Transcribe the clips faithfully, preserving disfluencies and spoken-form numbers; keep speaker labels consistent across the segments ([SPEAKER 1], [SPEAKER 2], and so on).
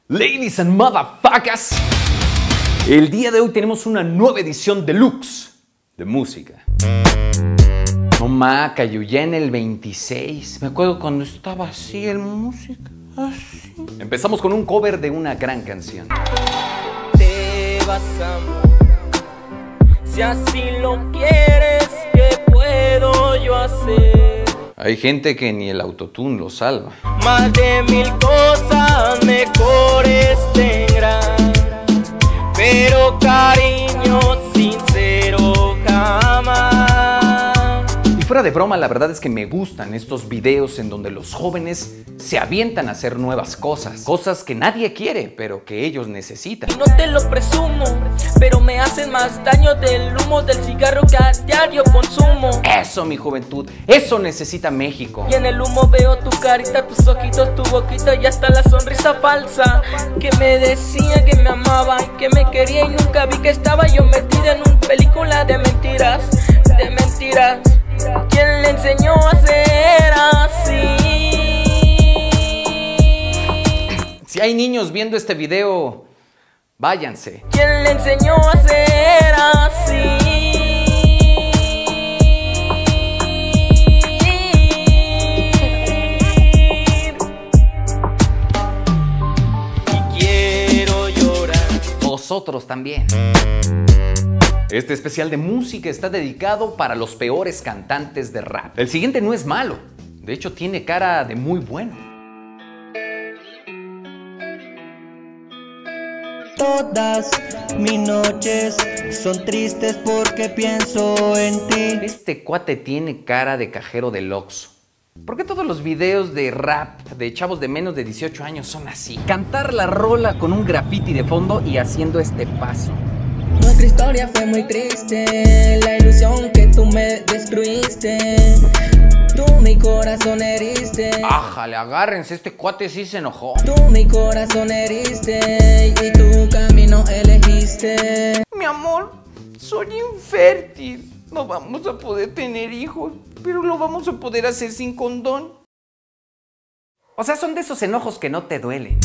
[SPEAKER 1] Ladies and motherfuckers, el día de hoy tenemos una nueva edición deluxe de música. No ma, cayó ya en el veintiséis. Me acuerdo cuando estaba así el música, así. Empezamos con un cover de una gran canción.
[SPEAKER 2] Te vas, amor, si así lo quieres, ¿qué puedo yo hacer?
[SPEAKER 1] Hay gente que ni el autotune lo salva.
[SPEAKER 2] Más de mil cosas mejores tendrán, pero cariño sincero jamás.
[SPEAKER 1] Y fuera de broma, la verdad es que me gustan estos videos en donde los jóvenes se avientan a hacer nuevas cosas. Cosas que nadie quiere, pero que ellos necesitan.
[SPEAKER 2] Y no te lo presumo, pero me hacen más daño del humo del cigarro que a diario consumo.
[SPEAKER 1] Eso, mi juventud, eso necesita México.
[SPEAKER 2] Y en el humo veo tu carita, tus ojitos, tu boquita y hasta la sonrisa falsa que me decía que me amaba y que me quería y nunca vi que estaba yo metida en una película de mentiras, de mentiras. ¿Quién le enseñó a ser así?
[SPEAKER 1] Si hay niños viendo este video, váyanse.
[SPEAKER 2] ¿Quién le enseñó a ser así? Y quiero llorar.
[SPEAKER 1] Vosotros también. Este especial de música está dedicado para los peores cantantes de rap. El siguiente no es malo, de hecho tiene cara de muy bueno.
[SPEAKER 3] Todas mis noches son tristes porque pienso en ti.
[SPEAKER 1] Este cuate tiene cara de cajero del Oxxo. ¿Por qué todos los videos de rap de chavos de menos de dieciocho años son así? Cantar la rola con un graffiti de fondo y haciendo este paso.
[SPEAKER 3] Nuestra historia fue muy triste, la ilusión que tú me destruiste. Tú mi corazón heriste.
[SPEAKER 1] Ájale, agárrense, este cuate sí se enojó.
[SPEAKER 3] Tú mi corazón heriste y tu camino elegiste.
[SPEAKER 1] Mi amor, soy infértil. No vamos a poder tener hijos, pero lo vamos a poder hacer sin condón. O sea, son de esos enojos que no te duelen.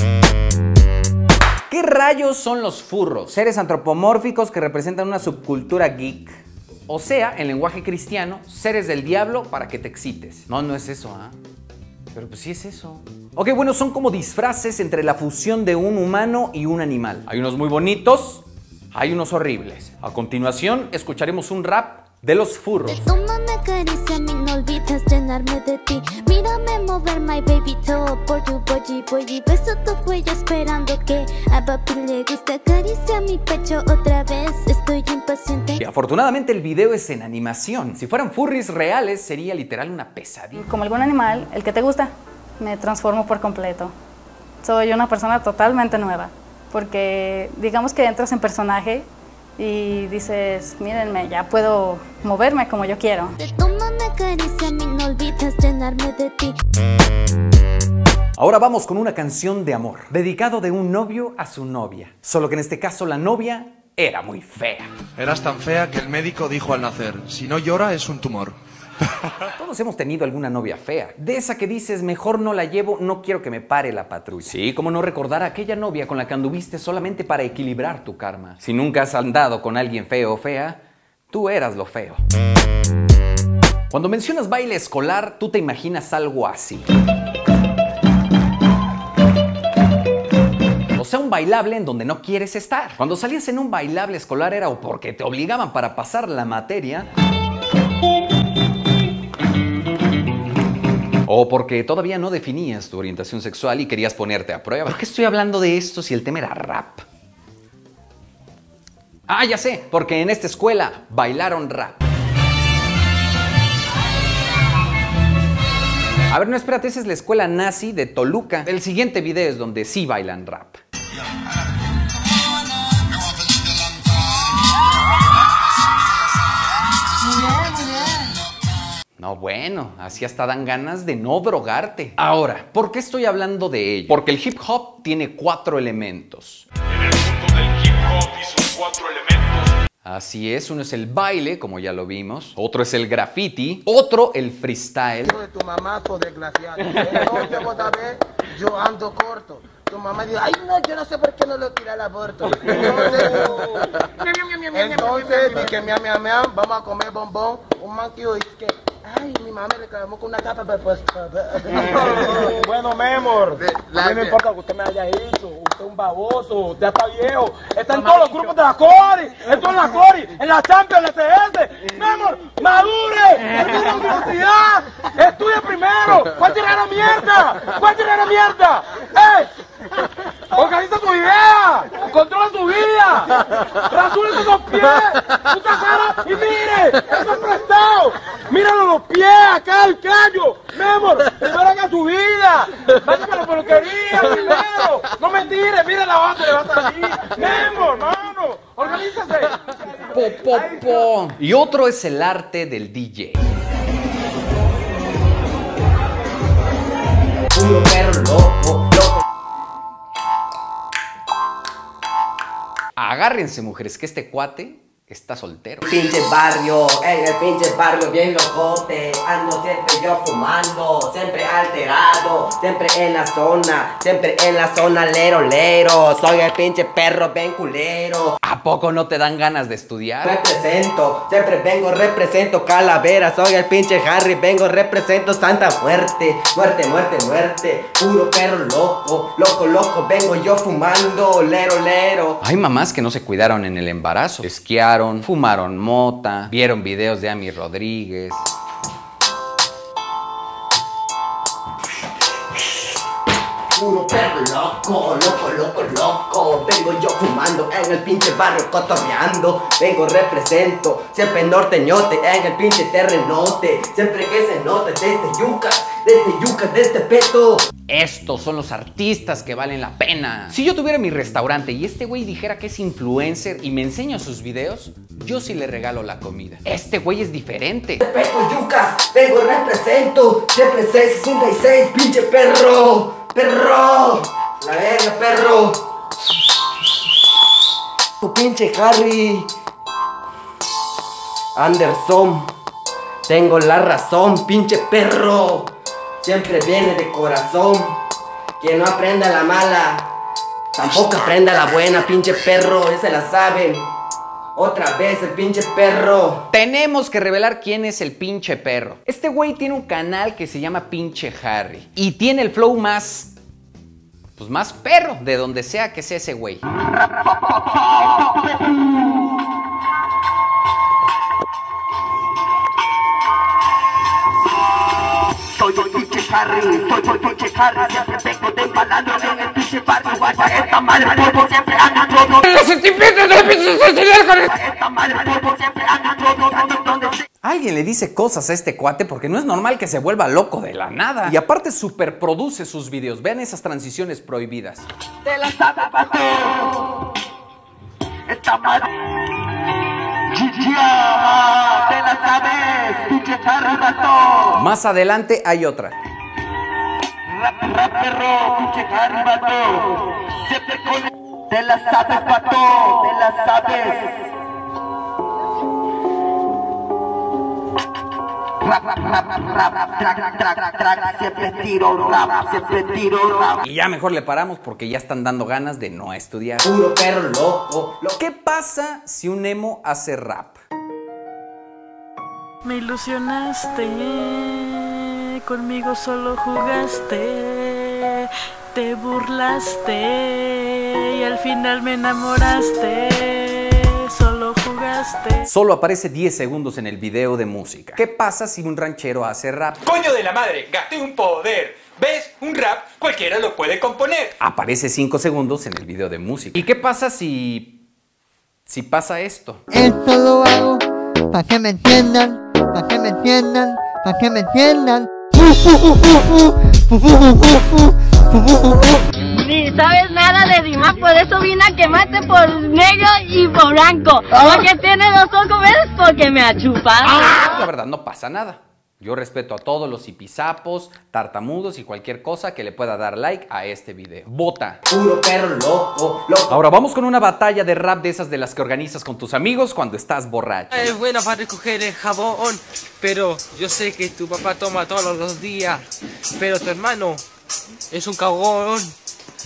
[SPEAKER 1] ¿Qué rayos son los furros? Seres antropomórficos que representan una subcultura geek. O sea, en lenguaje cristiano, seres del diablo para que te excites. No, no es eso, ¿ah? ¿eh? Pero pues sí es eso. Ok, bueno, son como disfraces entre la fusión de un humano y un animal. Hay unos muy bonitos, hay unos horribles. A continuación, escucharemos un rap de los furros.
[SPEAKER 4] Tómame caricia, mi no olvides llenarme de ti. Mírame mover, my baby, todo por tu body, boy. Beso tu cuello esperando que a papi le guste. Acaricia mi pecho otra vez, estoy impaciente.
[SPEAKER 1] Y afortunadamente el video es en animación. Si fueran furries reales, sería literal una pesadilla.
[SPEAKER 5] Como algún animal, el que te gusta, me transformo por completo. Soy una persona totalmente nueva, porque digamos que entras en personaje y dices, mírenme, ya puedo moverme como yo quiero.
[SPEAKER 4] Tómame caricia, mi no olvides llenarme de ti.
[SPEAKER 1] Ahora vamos con una canción de amor, dedicado de un novio a su novia. Solo que en este caso la novia era muy fea.
[SPEAKER 6] Eras tan fea que el médico dijo al nacer, si no llora es un tumor.
[SPEAKER 1] Todos hemos tenido alguna novia fea, de esa que dices, mejor no la llevo, no quiero que me pare la patrulla. Sí, cómo no recordar a aquella novia con la que anduviste solamente para equilibrar tu karma. Si nunca has andado con alguien feo o fea, tú eras lo feo. Cuando mencionas baile escolar, tú te imaginas algo así. O sea, un bailable en donde no quieres estar. Cuando salías en un bailable escolar era o porque te obligaban para pasar la materia, o porque todavía no definías tu orientación sexual y querías ponerte a prueba. ¿Por qué estoy hablando de esto si el tema era rap? Ah, ya sé, porque en esta escuela bailaron rap. A ver, no, espérate, esa es la escuela nazi de Toluca. El siguiente video es donde sí bailan rap. No, bueno, así hasta dan ganas de no drogarte. Ahora, ¿por qué estoy hablando de ello? Porque el hip hop tiene cuatro elementos.
[SPEAKER 7] En el mundo del hip hop y sus cuatro elementos.
[SPEAKER 1] Así es, uno es el baile, como ya lo vimos. Otro es el graffiti. Otro, el freestyle.
[SPEAKER 8] Hijo de tu mamazo desgraciado. No te voy a ver, yo ando corto. tu mamá dijo, ay no, yo no sé por qué no lo tira al aborto. Entonces, dije, miam, miam, miam, vamos a comer bombón. Un man que dice que, ay, mi mamá me reclamó con una capa, pues.
[SPEAKER 9] Bueno, mi amor, a mí me importa lo que usted me haya hecho. Usted es un baboso, usted está viejo. Está en todos los grupos de la Cori, en toda la Cori, en la Champions, en la C S. Mi amor, madure, termine la universidad, estudie primero. ¿Cuál tiene la mierda? ¿Cuál tiene la mierda? ¡Eh! Organiza tu idea, controla tu vida, rasúrese los pies, puta cara y mire, eso es prestado, míralo los pies, acá el callo, mi amor, primero haga su vida, vaya para la peluquería primero, no me tire, mire la base, le va a salir, mi amor, mano, organízase.
[SPEAKER 1] Po, po, po. Y otro es el arte del D J. Un perro loco, loco. Agárrense, mujeres, que este cuate está soltero.
[SPEAKER 10] Pinche barrio, en el pinche barrio bien locote. Ando siempre yo fumando, siempre alterado, siempre en la zona, siempre en la zona lero lero. Soy el pinche perro bien culero.
[SPEAKER 1] ¿A poco no te dan ganas de estudiar?
[SPEAKER 10] Represento, siempre vengo, represento calavera. Soy el pinche Harry, vengo, represento Santa Muerte. Muerte, muerte, muerte, puro perro loco, loco, loco. Vengo yo fumando, lero lero.
[SPEAKER 1] Hay mamás que no se cuidaron en el embarazo. Esquiaron, fumaron mota, vieron videos de Ami Rodríguez.
[SPEAKER 10] Puro perro loco, loco, loco, loco. Vengo yo fumando en el pinche barrio cotorreando. Vengo represento, siempre norteñote en el pinche terrenote. Siempre que se nota desde yucas, desde yucas, desde peto.
[SPEAKER 1] Estos son los artistas que valen la pena. Si yo tuviera mi restaurante y este güey dijera que es influencer y me enseña sus videos, yo sí le regalo la comida. Este güey es diferente.
[SPEAKER 10] Peto yucas, vengo represento, siempre seis sesenta y seis, pinche perro. ¡Perro! ¡La verga, perro! Tu pinche Harry Anderson. Tengo la razón, pinche perro. Siempre viene de corazón. Quien no aprenda la mala, tampoco aprenda la buena, pinche perro. Ese la saben. Otra vez el pinche perro.
[SPEAKER 1] Tenemos que revelar quién es el pinche perro. Este güey tiene un canal que se llama Pinche Harry. Y tiene el flow más... pues más perro de donde sea que sea ese güey.
[SPEAKER 11] Soy el pinche Harry, soy el pinche Harry. Siempre vengo desbalando en el pinche barrio. Vaya esta madre polvo, siempre andan robo.
[SPEAKER 1] ¡Los sentimientos del pinche social!
[SPEAKER 11] Esta madre polvo, siempre andan robo.
[SPEAKER 1] Alguien le dice cosas a este cuate porque no es normal que se vuelva loco de la nada. Y aparte superproduce sus videos. Vean esas transiciones prohibidas.
[SPEAKER 11] Te la sabes, vato. Esta madre. Te la sabes, pinche Harry, vato.
[SPEAKER 1] Más adelante hay otra.
[SPEAKER 11] Rap, rap, perro, pinche Harry, vato. Siempre con... Te la sabes, vato. Te la sabes. Rap, rap, rap, rap, rap, track, track, track, siempre tiro rap, siempre tiro rap.
[SPEAKER 1] Y ya mejor le paramos porque ya están dando ganas de no estudiar.
[SPEAKER 10] Puro perro loco.
[SPEAKER 1] ¿Qué pasa si un emo hace rap?
[SPEAKER 12] Me ilusionaste, conmigo solo jugaste, te burlaste y al final me enamoraste. Solo jugaste.
[SPEAKER 1] Solo aparece diez segundos en el video de música. ¿Qué pasa si un ranchero hace rap?
[SPEAKER 13] ¡Coño de la madre! ¡Gasté un poder! ¿Ves? Un rap cualquiera lo puede componer.
[SPEAKER 1] Aparece cinco segundos en el video de música. ¿Y qué pasa si... si pasa esto?
[SPEAKER 14] Esto lo hago para que me entiendan, para que me entiendan, para que me entiendan.
[SPEAKER 15] Ni sabes nada de Dimas, por eso vine a quemarte por negro y por blanco. Porque tiene dos ojos verdes porque me achupa.
[SPEAKER 1] Ah, la verdad, no pasa nada. Yo respeto a todos los hipisapos, tartamudos y cualquier cosa que le pueda dar like a este video. ¡Vota!
[SPEAKER 10] Puro perro loco, loco.
[SPEAKER 1] Ahora vamos con una batalla de rap de esas de las que organizas con tus amigos cuando estás borracho.
[SPEAKER 2] Es buena para recoger el jabón, pero yo sé que tu papá toma todos los días. Pero tu hermano es un cagón.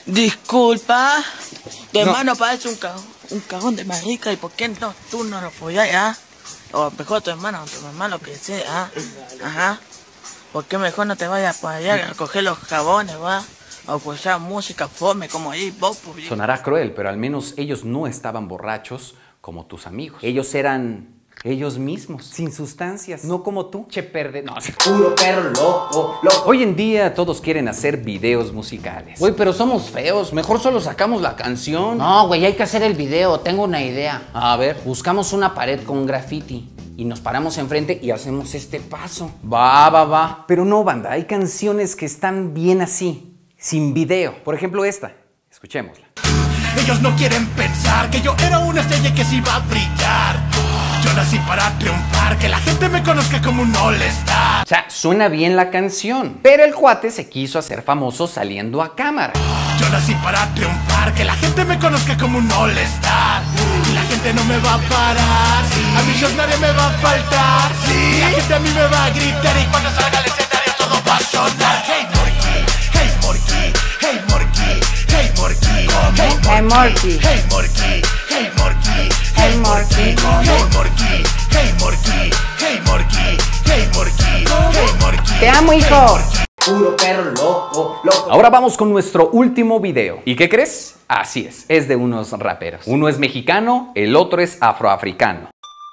[SPEAKER 16] Disculpa, tu
[SPEAKER 17] No.
[SPEAKER 16] hermano parece un cagón, un cagón de marica, ¿y por qué no, tú no lo follas, ah? O mejor tu hermano, tu mamá, lo que sea, ajá. ¿Por qué mejor no te vayas para allá a coger los jabones, va? A escuchar música fome como ahí, vos, pues.
[SPEAKER 1] Sonará cruel, pero al menos ellos no estaban borrachos como tus amigos. Ellos eran ellos mismos, sin sustancias, no como tú, che perde... No.
[SPEAKER 10] Puro perro loco, loco.
[SPEAKER 1] Hoy en día todos quieren hacer videos musicales.
[SPEAKER 17] Güey, pero somos feos. Mejor solo sacamos la canción.
[SPEAKER 18] No, güey, hay que hacer el video. Tengo una idea.
[SPEAKER 17] A ver.
[SPEAKER 18] Buscamos una pared con graffiti y nos paramos enfrente y hacemos este paso.
[SPEAKER 1] Va, va, va. Pero no, banda, hay canciones que están bien así, sin video. Por ejemplo esta, escuchémosla.
[SPEAKER 19] Ellos no quieren pensar que yo era una estrella que se iba a brillar. Yo nací para triunfar, que la gente me conozca como un all-star.
[SPEAKER 1] O sea, suena bien la canción, pero el cuate se quiso hacer famoso saliendo a cámara.
[SPEAKER 19] Yo nací para triunfar, que la gente me conozca como un all-star. Y la gente no me va a parar, a mí yo nadie me va a faltar. Y la gente a mí me va a gritar y cuando salga al escenario todo va a sonar. Hey Morky, hey Morky, hey Morky, hey Morky, hey Morky, hey Morky, hey Morky, hey Morky, hey Morky, hey Morky, hey Morky, hey Morky, hey Morky.
[SPEAKER 18] Te amo, hijo.
[SPEAKER 10] Puro perro loco, loco.
[SPEAKER 1] Ahora vamos con nuestro último video. ¿Y qué crees? Así es, es de unos raperos. Uno es mexicano, el otro es afroafricano.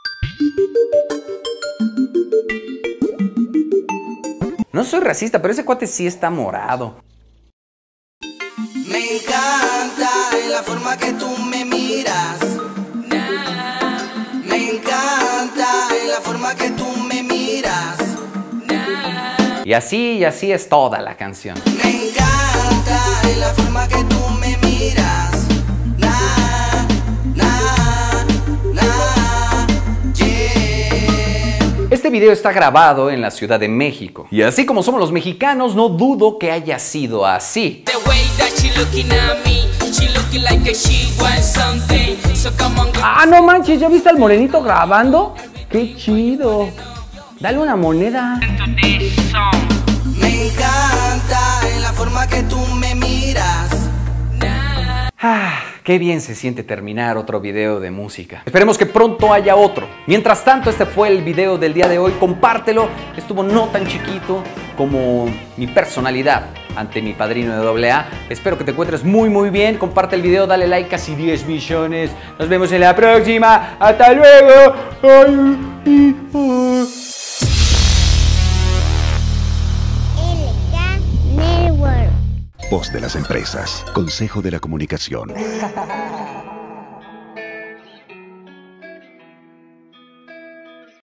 [SPEAKER 1] No soy racista, pero ese cuate sí está morado.
[SPEAKER 20] Me encanta la forma que tú me miras. Me encanta la forma que tú me miras.
[SPEAKER 1] Y así, y así es toda la canción.
[SPEAKER 20] Me encanta la forma que tú me miras. Na, na, na, yeah.
[SPEAKER 1] Este video está grabado en la Ciudad de México. Y así como somos los mexicanos, no dudo que haya sido así.
[SPEAKER 18] Ah, no manches, ¿ya viste al morenito grabando? ¡Qué chido! Dale una moneda.
[SPEAKER 20] Me encanta la forma que tú me miras.
[SPEAKER 1] Ah, qué bien se siente terminar otro video de música. Esperemos que pronto haya otro. Mientras tanto, este fue el video del día de hoy. Compártelo. Estuvo no tan chiquito como mi personalidad ante mi padrino de doble A. Espero que te encuentres muy muy bien. Comparte el video, dale like, casi diez millones. Nos vemos en la próxima. ¡Hasta luego! Ay, ay.
[SPEAKER 21] Voz de las empresas. Consejo de la Comunicación.